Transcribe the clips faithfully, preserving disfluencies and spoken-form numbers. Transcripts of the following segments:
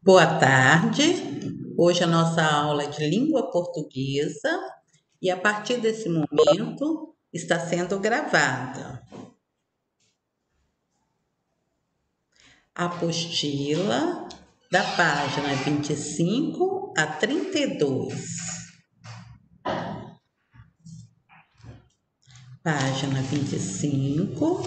Boa tarde. Hoje a nossa aula é de língua portuguesa e a partir desse momento está sendo gravada. Apostila da página vinte e cinco a trinta e dois. Página vinte e cinco,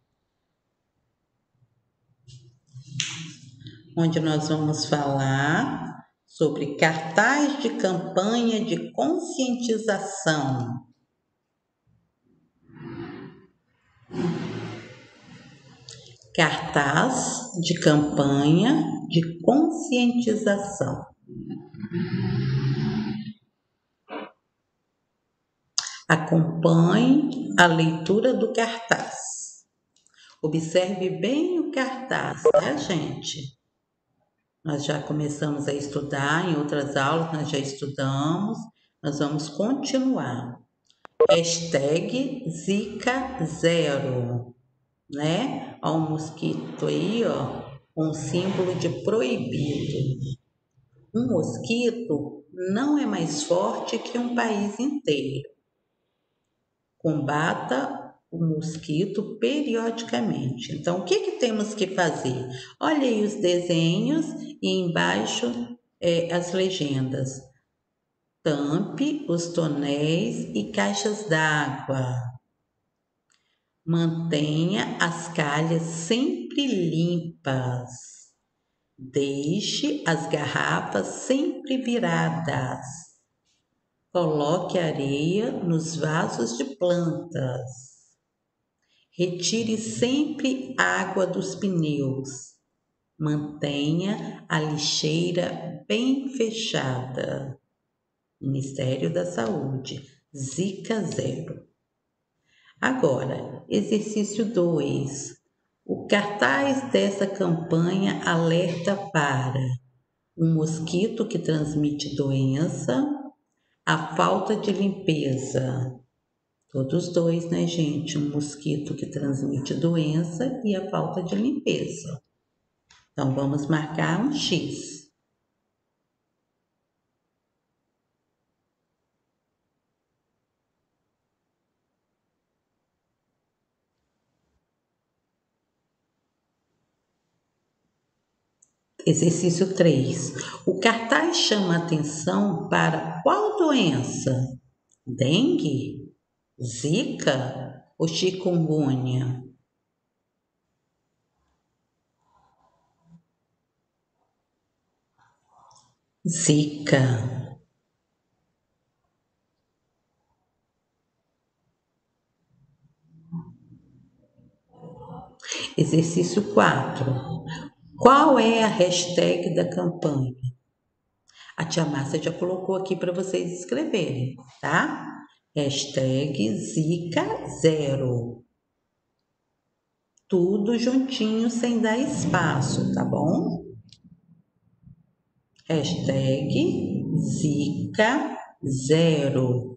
onde nós vamos falar sobre cartaz de campanha de conscientização. Cartaz de campanha de conscientização. Acompanhe a leitura do cartaz. Observe bem o cartaz, né, gente? Nós já começamos a estudar, em outras aulas nós já estudamos, nós vamos continuar. Hashtag Zika Zero, né? Ó, um mosquito aí, ó, um símbolo de proibido. Um mosquito não é mais forte que um país inteiro. Combata o mosquito periodicamente. Então, o que, que temos que fazer? Olha aí os desenhos e embaixo é, as legendas. Tampe os tonéis e caixas d'água. Mantenha as calhas sempre limpas. Deixe as garrafas sempre viradas. Coloque areia nos vasos de plantas. Retire sempre água dos pneus. Mantenha a lixeira bem fechada. Ministério da Saúde, Zika Zero. Agora, exercício dois. O cartaz dessa campanha alerta para um mosquito que transmite doença, a falta de limpeza. Todos dois, né, gente? Um mosquito que transmite doença e a falta de limpeza. Então, vamos marcar um X. Exercício três. O cartaz chama atenção para qual doença? Dengue? Zika ou chikungunya? Zika. Exercício quatro. Qual é a hashtag da campanha? A tia Márcia já colocou aqui para vocês escreverem, tá? Hashtag Zika Zero. Tudo juntinho, sem dar espaço, tá bom? Hashtag Zika Zero.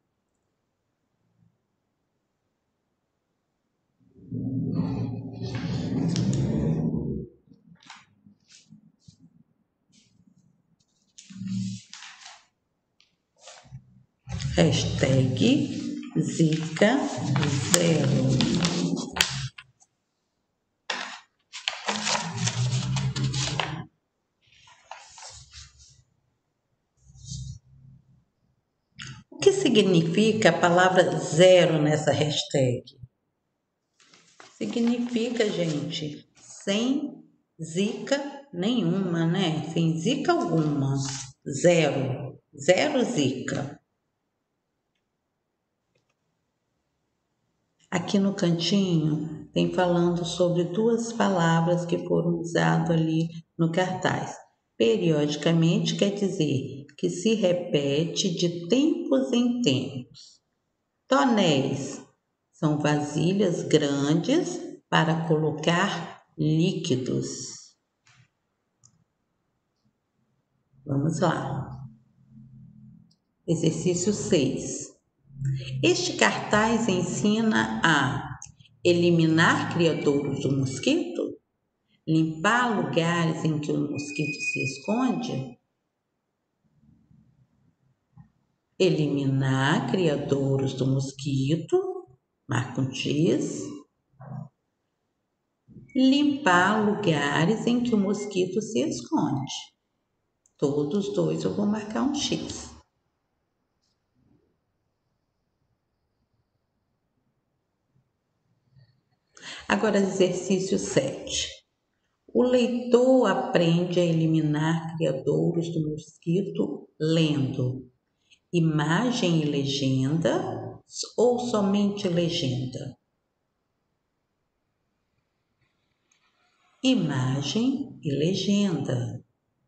Hashtag Zika Zero. O que significa a palavra zero nessa hashtag? Significa, gente, sem zica nenhuma, né? Sem zica alguma. Zero. Zero zica. Aqui no cantinho tem falando sobre duas palavras que foram usadas ali no cartaz. Periodicamente quer dizer que se repete de tempos em tempos. Tonéis são vasilhas grandes para colocar líquidos. Vamos lá. Exercício seis. Este cartaz ensina a eliminar criadouros do mosquito, limpar lugares em que o mosquito se esconde, eliminar criadouros do mosquito, marca um X, limpar lugares em que o mosquito se esconde. Todos dois eu vou marcar um X. Agora, exercício sete. O leitor aprende a eliminar criadouros do mosquito lendo imagem e legenda ou somente legenda? Imagem e legenda.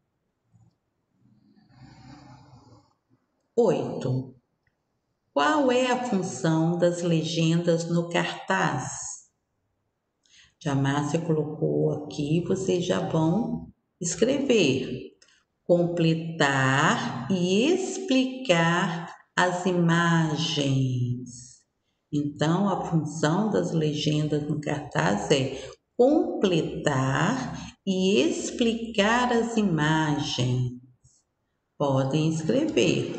oito. Qual é a função das legendas no cartaz? Já a Márcia colocou aqui, vocês já vão escrever. Completar e explicar as imagens. Então, a função das legendas no cartaz é completar e explicar as imagens. Podem escrever.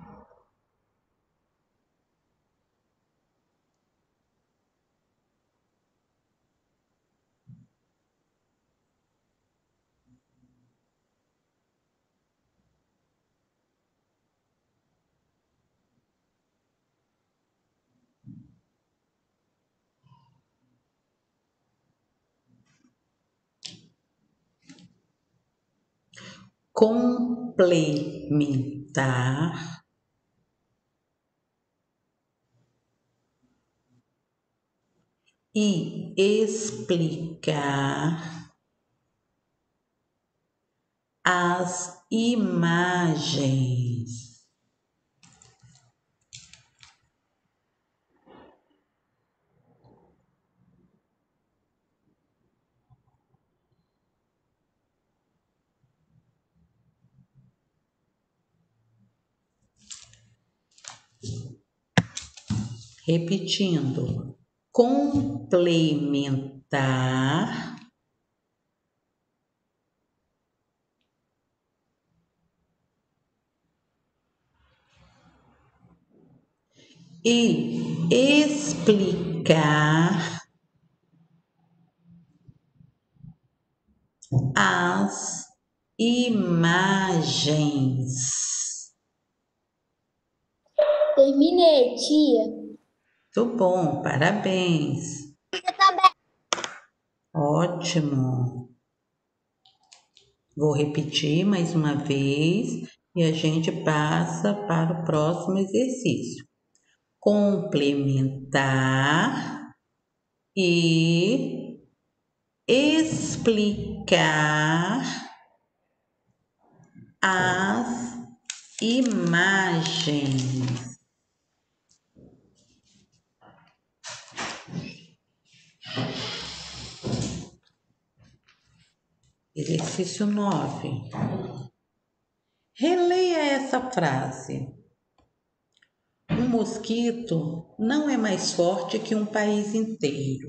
Complementar e explicar as imagens. Repetindo, complementar e explicar as imagens. Terminei, tia. Muito bom, parabéns. Eu também. Ótimo. Vou repetir mais uma vez e a gente passa para o próximo exercício. Complementar e explicar as imagens. Exercício nove. Releia essa frase. Um mosquito não é mais forte que um país inteiro.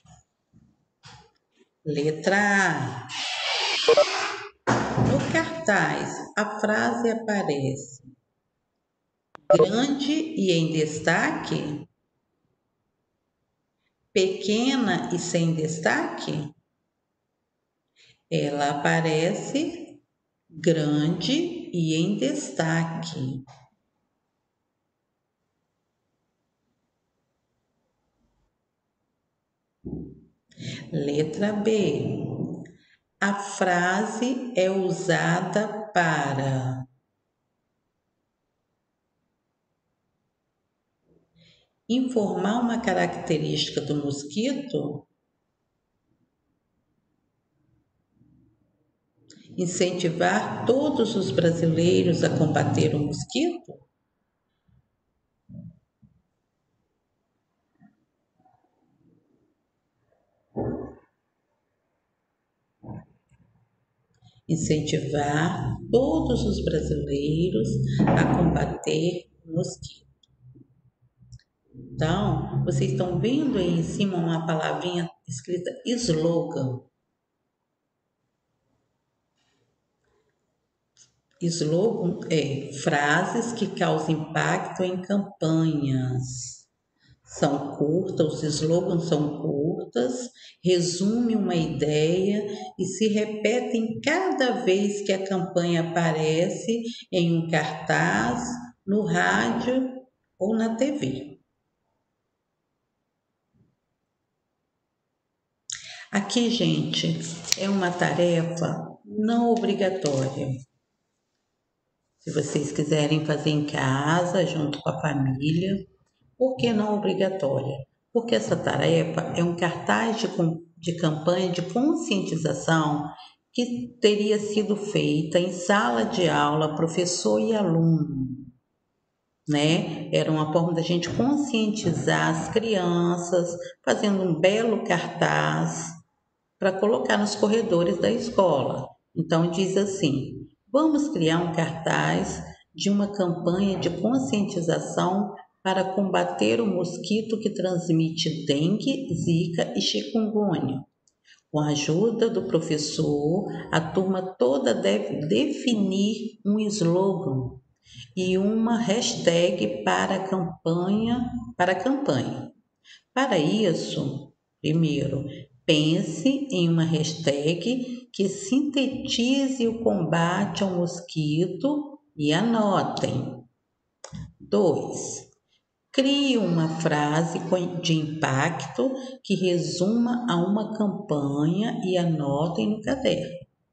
Letra A. No cartaz, a frase aparece grande e em destaque? Pequena e sem destaque? Ela aparece grande e em destaque. Letra B. A frase é usada para informar uma característica do mosquito, incentivar todos os brasileiros a combater o mosquito, incentivar todos os brasileiros a combater o mosquito. Então, vocês estão vendo aí em cima uma palavrinha escrita slogan. Slogan é frases que causam impacto em campanhas. São curtas, os slogans são curtas, resume uma ideia e se repetem cada vez que a campanha aparece em um cartaz, no rádio ou na T V. Aqui, gente, é uma tarefa não obrigatória. Se vocês quiserem fazer em casa, junto com a família, por que não obrigatória? Porque essa tarefa é um cartaz de, de campanha de conscientização que teria sido feita em sala de aula, professor e aluno, né? Era uma forma da gente conscientizar as crianças, fazendo um belo cartaz para colocar nos corredores da escola. Então diz assim: vamos criar um cartaz de uma campanha de conscientização para combater o mosquito que transmite dengue, zika e chikungunya. Com a ajuda do professor, a turma toda deve definir um slogan e uma hashtag para a campanha, para a campanha. Para isso, primeiro, pense em uma hashtag que sintetize o combate ao mosquito e anotem. dois. Crie uma frase de impacto que resuma a uma campanha e anotem no caderno.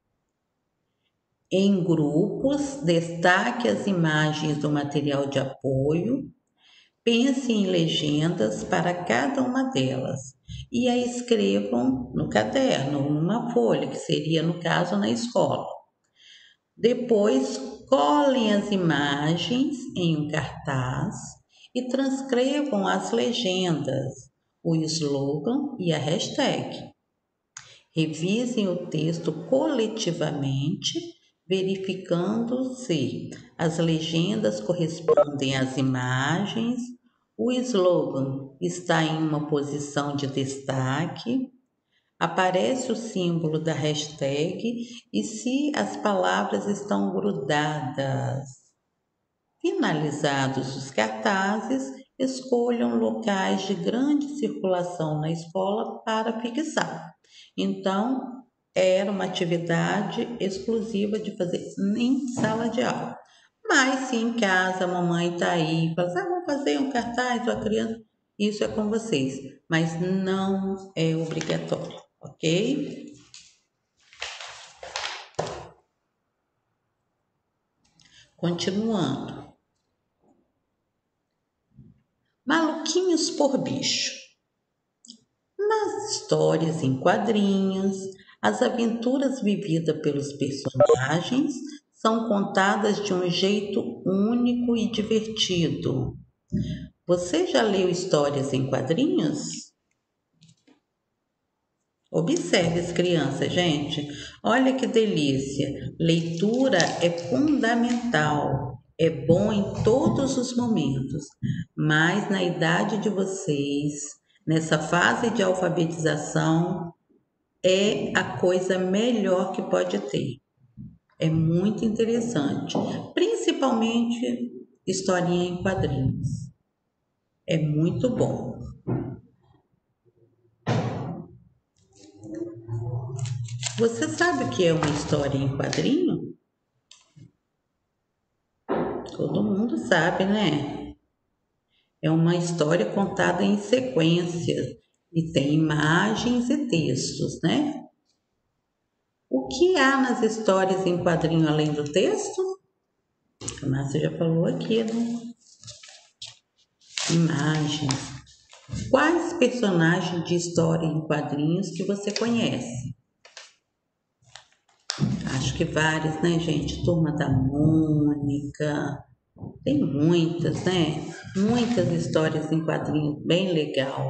Em grupos, destaque as imagens do material de apoio. Pense em legendas para cada uma delas e a escrevam no caderno, numa folha, que seria, no caso, na escola. Depois, colhem as imagens em um cartaz e transcrevam as legendas, o slogan e a hashtag. Revisem o texto coletivamente, verificando se as legendas correspondem às imagens, o slogan está em uma posição de destaque, aparece o símbolo da hashtag e se as palavras estão grudadas. Finalizados os cartazes, escolham locais de grande circulação na escola para fixar. Então, era uma atividade exclusiva de fazer em sala de aula. Mas se em casa a mamãe está aí e fala, ah, vamos fazer um cartaz para a criança, isso é com vocês, mas não é obrigatório, ok? Continuando. Maluquinhos por bicho. Nas histórias em quadrinhos, as aventuras vividas pelos personagens são contadas de um jeito único e divertido. Você já leu histórias em quadrinhos? Observe as crianças, gente. Olha que delícia. Leitura é fundamental. É bom em todos os momentos, mas na idade de vocês, nessa fase de alfabetização, é a coisa melhor que pode ter. É muito interessante, principalmente historinha em quadrinhos. É muito bom. Você sabe o que é uma história em quadrinho? Todo mundo sabe, né? É uma história contada em sequências e tem imagens e textos, né? O que há nas histórias em quadrinho além do texto? A Márcia já falou aqui, né? Imagens. Quais personagens de história em quadrinhos que você conhece? Acho que vários, né, gente? Turma da Mônica. Tem muitas, né? Muitas histórias em quadrinhos, bem legal.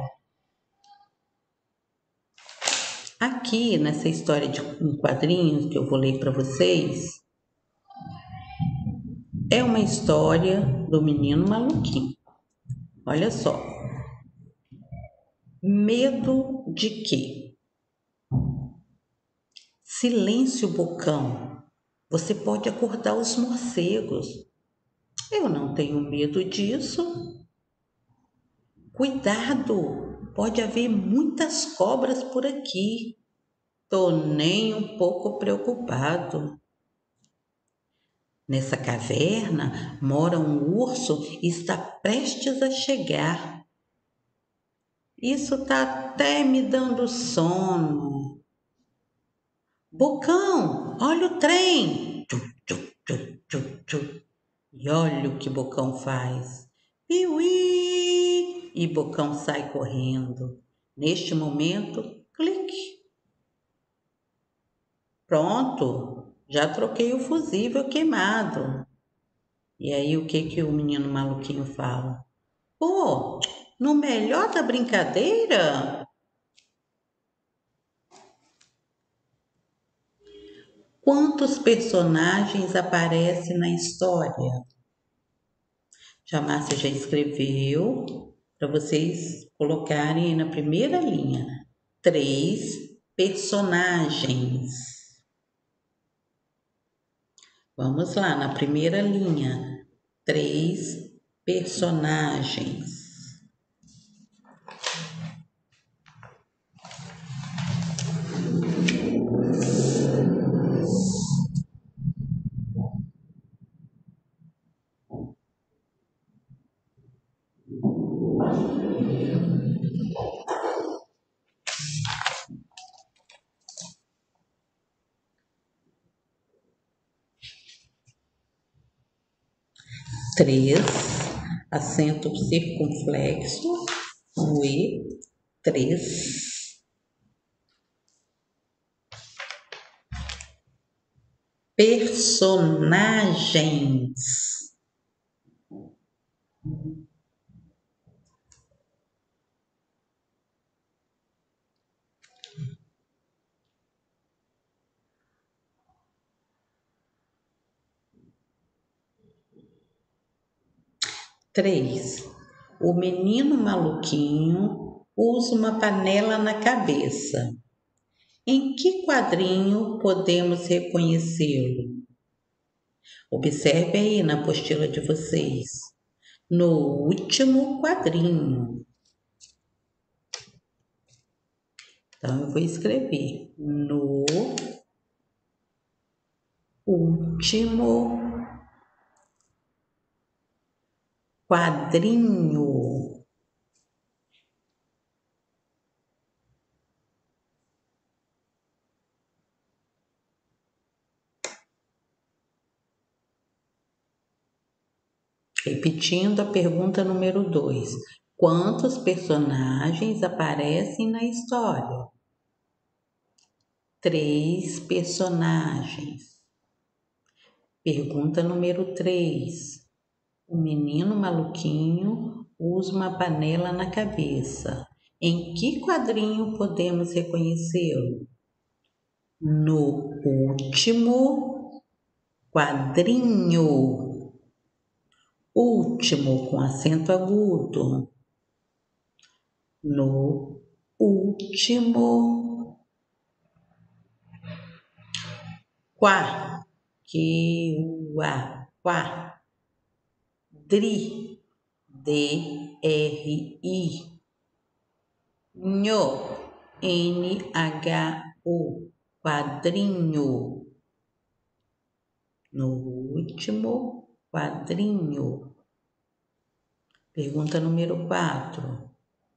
Aqui, nessa história de em quadrinhos que eu vou ler para vocês, é uma história do menino maluquinho. Olha só. Medo de quê? Silêncio, bocão. Você pode acordar os morcegos. Eu não tenho medo disso. Cuidado, pode haver muitas cobras por aqui. Tô nem um pouco preocupado. Nessa caverna mora um urso e está prestes a chegar. Isso tá até me dando sono. Bocão, olha o trem! Tchu, tchu, tchu, tchu, tchu. E olha o que Bocão faz. Piuí! E Bocão sai correndo. Neste momento, clique. Pronto, já troquei o fusível queimado. E aí o que que o menino maluquinho fala? Pô, no melhor da brincadeira? Quantos personagens aparecem na história? Já Márcia já escreveu para vocês colocarem aí na primeira linha. Três personagens. Vamos lá, na primeira linha. Três personagens. Três, acento circunflexo, o E, três. Personagens. Três. O menino maluquinho usa uma panela na cabeça. Em que quadrinho podemos reconhecê-lo? Observe aí na apostila de vocês. No último quadrinho. Então, eu vou escrever no último quadrinho. Repetindo a pergunta número dois. Quantos personagens aparecem na história? Três personagens. Pergunta número três. O menino maluquinho usa uma panela na cabeça. Em que quadrinho podemos reconhecê-lo? No último quadrinho. Último com acento agudo. No último quá, que o a quá, dri, d r i, nho, n h o, quadrinho. No último quadrinho. Pergunta número quatro.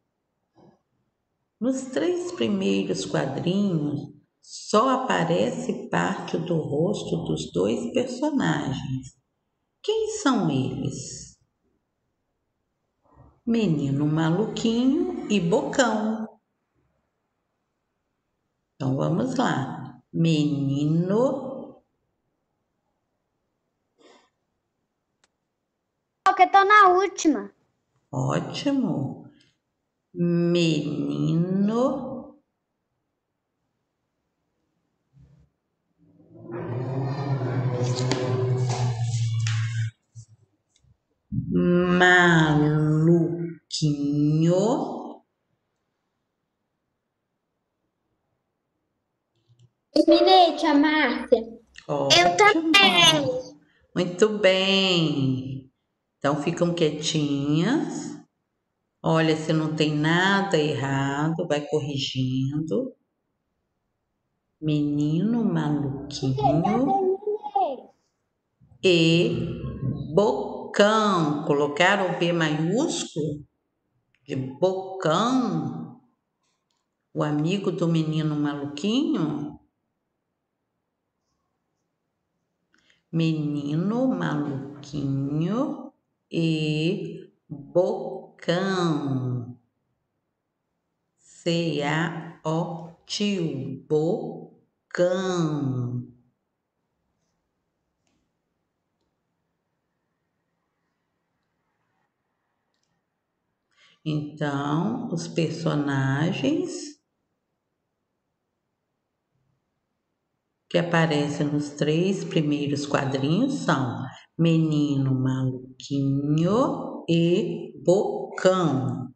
Nos três primeiros quadrinhos, só aparece parte do rosto dos dois personagens. Quem são eles? Menino Maluquinho e Bocão. Então vamos lá. Menino. Porque eu tô na última. Ótimo. Menino maluquinho Terminei, tia Márcia. Eu também. Muito bem. Então ficam quietinhas. Olha se não tem nada errado, vai corrigindo. Menino maluquinho e bocão. Colocaram o B maiúsculo de bocão. O amigo do menino maluquinho. Menino maluquinho e bocão. C A O tio, bocão. Então, os personagens que aparecem nos três primeiros quadrinhos são Menino Maluquinho e Bocão.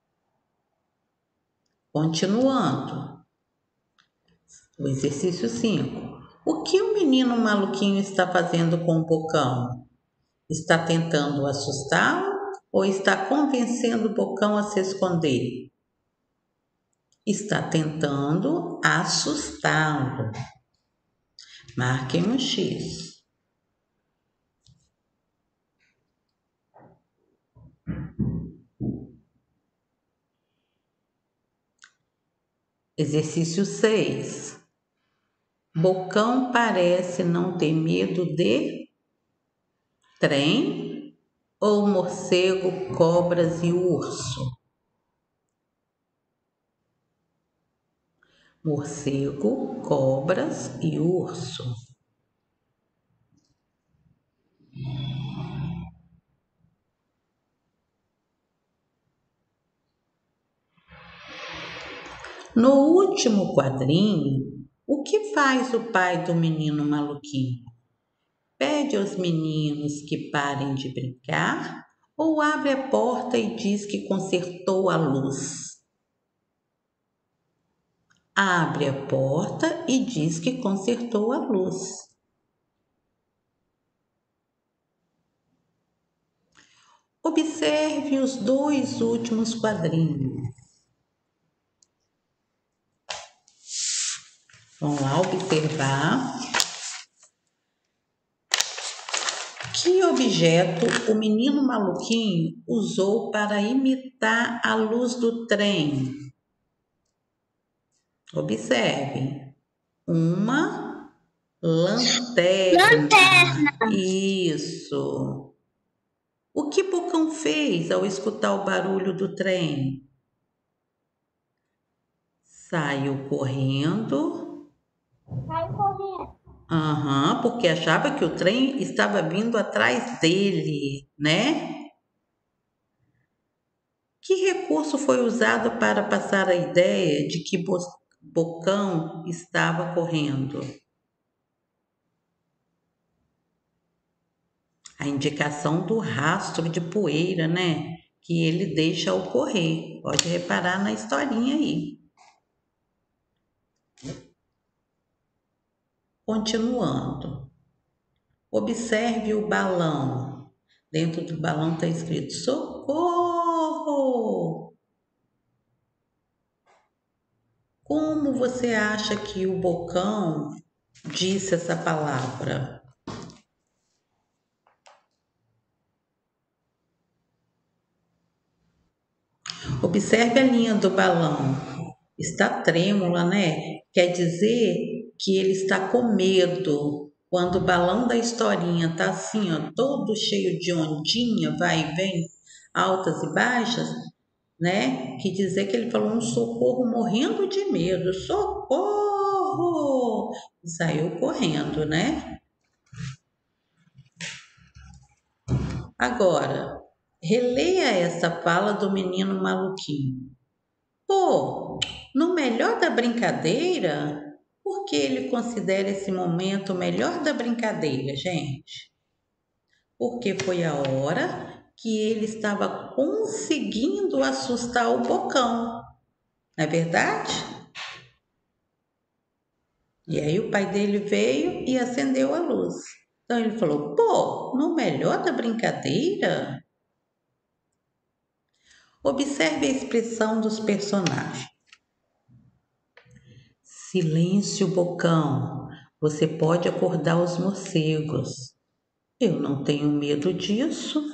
Continuando. O exercício cinco. O que o menino maluquinho está fazendo com o Bocão? Está tentando assustá-lo ou está convencendo o Bocão a se esconder? Está tentando assustá-lo. Marquem um X. Exercício seis. Bocão parece não ter medo de trem ou morcego, cobras e urso? Morcego, cobras e urso. No último quadrinho, o que faz o pai do menino maluquinho? Pede aos meninos que parem de brincar ou abre a porta e diz que consertou a luz? Abre a porta e diz que consertou a luz. Observe os dois últimos quadrinhos. Vamos lá observar. Que objeto o menino maluquinho usou para imitar a luz do trem? Observe. Uma lanterna. Lanterna. Isso. O que Bocão fez ao escutar o barulho do trem? Saiu correndo. Saiu correndo. Aham, uhum, porque achava que o trem estava vindo atrás dele, né? Que recurso foi usado para passar a ideia de que Bocão estava correndo? A indicação do rastro de poeira, né? Que ele deixa ao correr. Pode reparar na historinha aí. Continuando. Observe o balão. Dentro do balão está escrito socorro! Como você acha que o Bocão disse essa palavra? Observe a linha do balão. Está trêmula, né? Quer dizer que ele está com medo. Quando o balão da historinha está assim, ó, todo cheio de ondinha, vai e vem, altas e baixas, né? Que dizer que ele falou um socorro morrendo de medo. Socorro! E saiu correndo, né? Agora, releia essa fala do menino maluquinho. Pô, no melhor da brincadeira, por que ele considera esse momento o melhor da brincadeira, gente? Porque foi a hora que ele estava conseguindo assustar o Bocão, não é verdade? E aí o pai dele veio e acendeu a luz. Então ele falou: pô, no melhor da brincadeira. Observe a expressão dos personagens. Silêncio, Bocão. Você pode acordar os morcegos. Eu não tenho medo disso.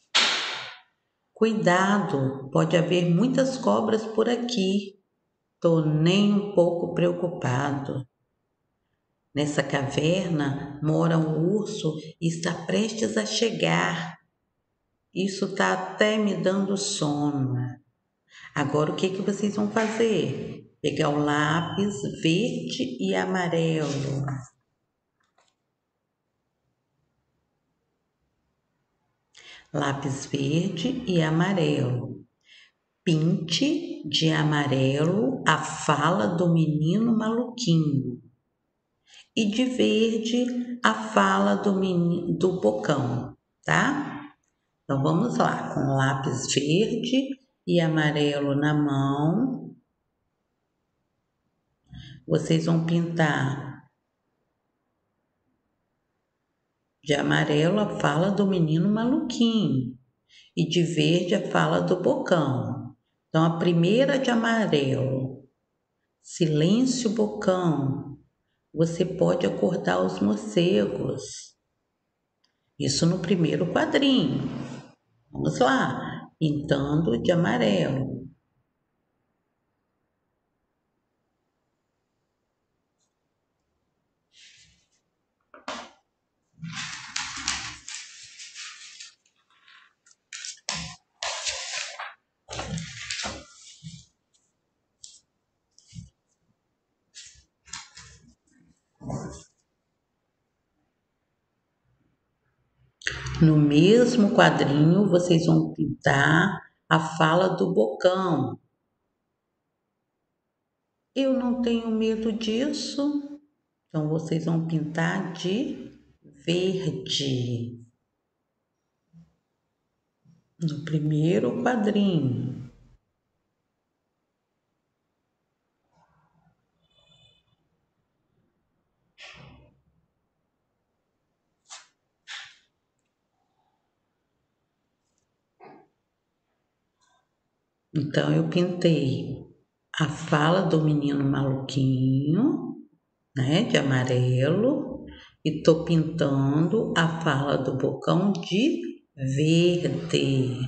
Cuidado, pode haver muitas cobras por aqui. Tô nem um pouco preocupado. Nessa caverna mora um urso e está prestes a chegar. Isso está até me dando sono. Agora o que, que vocês vão fazer? Pegar o lápis verde e amarelo. Lápis verde e amarelo. Pinte de amarelo a fala do menino maluquinho. E de verde a fala do menino do Bocão, tá? Então vamos lá, com lápis verde e amarelo na mão, vocês vão pintar de amarelo a fala do menino maluquinho e de verde a fala do Bocão. Então a primeira de amarelo, silêncio, Bocão, você pode acordar os morcegos. Isso no primeiro quadrinho. Vamos lá, pintando de amarelo. No mesmo quadrinho, vocês vão pintar a fala do Bocão. Eu não tenho medo disso. Então, vocês vão pintar de verde. No primeiro quadrinho. Então, eu pintei a fala do menino maluquinho, né, de amarelo, e tô pintando a fala do Bocão de verde.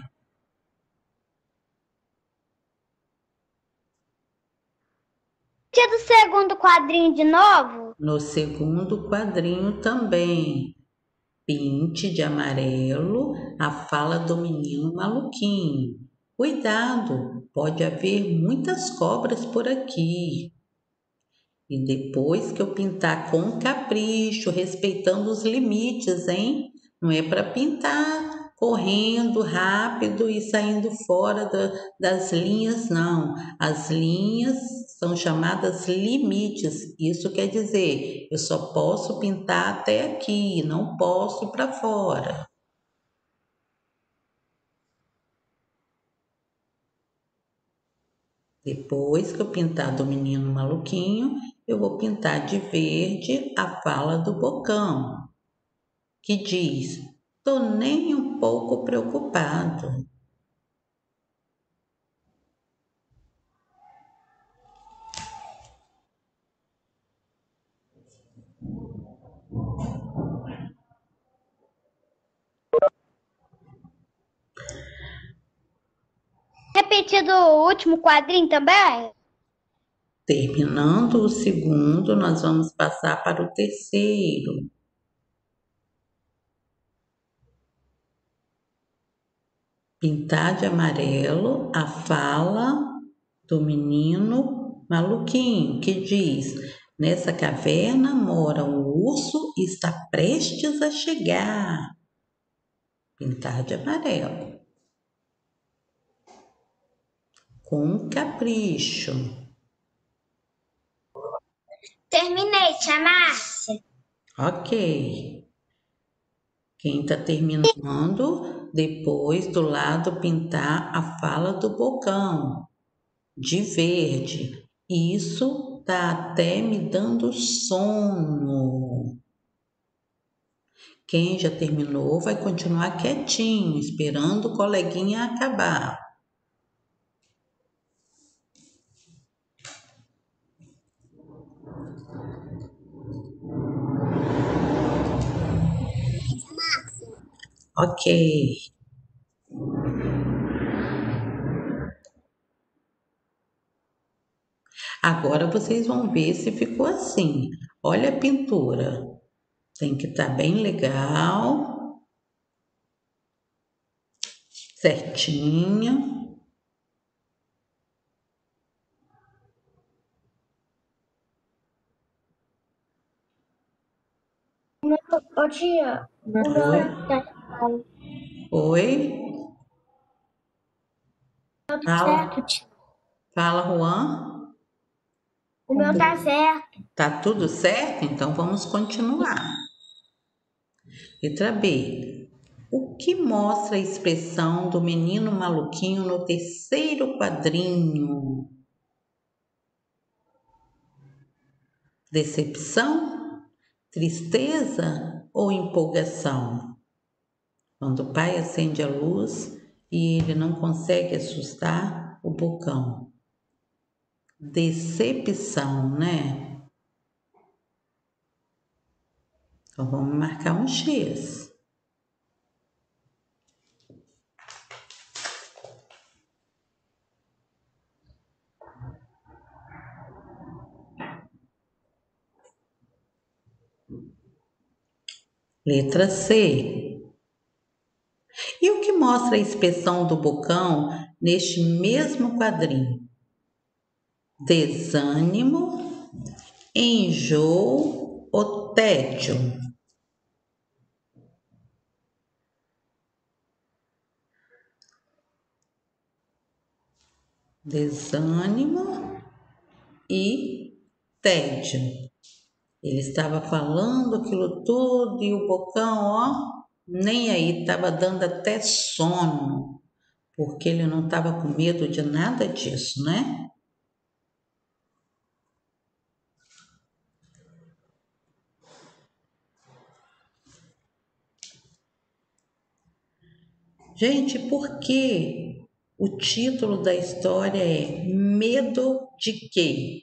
Tinha do segundo quadrinho de novo? No segundo quadrinho também, pinte de amarelo a fala do menino maluquinho. Cuidado, pode haver muitas cobras por aqui. E depois que eu pintar com capricho, respeitando os limites, hein? Não é para pintar correndo rápido e saindo fora da, das linhas, não. As linhas são chamadas limites. Isso quer dizer, eu só posso pintar até aqui, não posso ir para fora. Depois que eu pintar do menino maluquinho, eu vou pintar de verde a fala do Bocão, que diz: tô nem um pouco preocupado. Repetido o último quadrinho também? Terminando o segundo, nós vamos passar para o terceiro. Pintar de amarelo a fala do menino maluquinho, que diz: nessa caverna mora um urso e está prestes a chegar. Pintar de amarelo. Com capricho. Terminei, tia Márcia. Ok. Quem está terminando, depois do lado pintar a fala do Bocão, de verde. Isso tá até me dando sono. Quem já terminou vai continuar quietinho, esperando o coleguinha acabar. Ok. Agora vocês vão ver se ficou assim. Olha a pintura. Tem que estar bem legal. Certinho. Ô tia, o meu tá igual. Oi? Tá tudo Fala. certo, tia. Fala, Juan. O meu tá certo. Tá tudo certo? Então vamos continuar. Letra B. O que mostra a expressão do menino maluquinho no terceiro quadrinho? Decepção, tristeza ou empolgação? Quando o pai acende a luz e ele não consegue assustar o bocão. Decepção, né? Então vamos marcar um X. Letra C. E o que mostra a expressão do bocão neste mesmo quadrinho? Desânimo, enjoo ou tédio? Desânimo e tédio. Ele estava falando aquilo tudo e o bocão, ó, nem aí, estava dando até sono, porque ele não estava com medo de nada disso, né? Gente, por que o título da história é Medo de quê?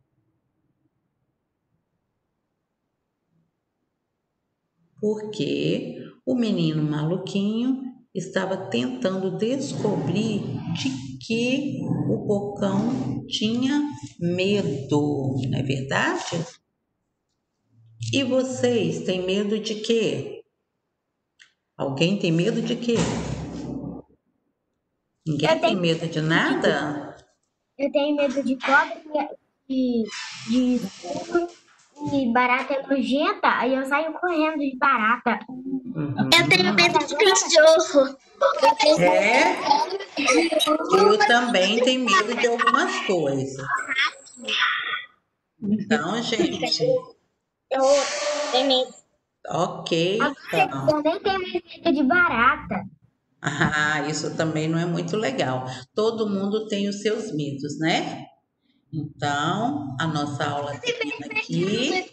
Porque o menino maluquinho estava tentando descobrir de que o bocão tinha medo, não é verdade? E vocês têm medo de quê? Alguém tem medo de quê? Ninguém Eu tem tenho, medo de nada? eu tenho medo de cobra, de, de escuro e barata é nojenta, aí eu saio correndo de barata. Uhum. Eu tenho medo de cachorro. É, eu também tenho medo de algumas coisas. Então, gente, Eu tenho medo. ok, então. Eu nem tenho medo de barata. Ah, isso também não é muito legal. Todo mundo tem os seus medos, né? Então, a nossa aula termina aqui.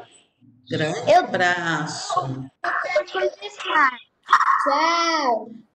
Grande Eu abraço. Tchau.